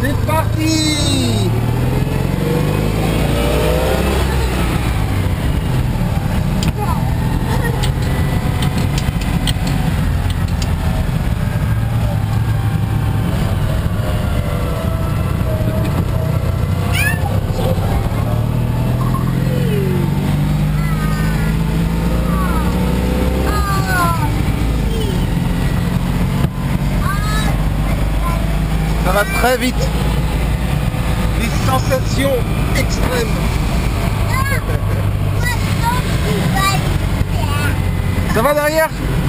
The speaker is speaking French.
C'est parti! Ça va très vite. Des sensations extrêmes. Ça va derrière?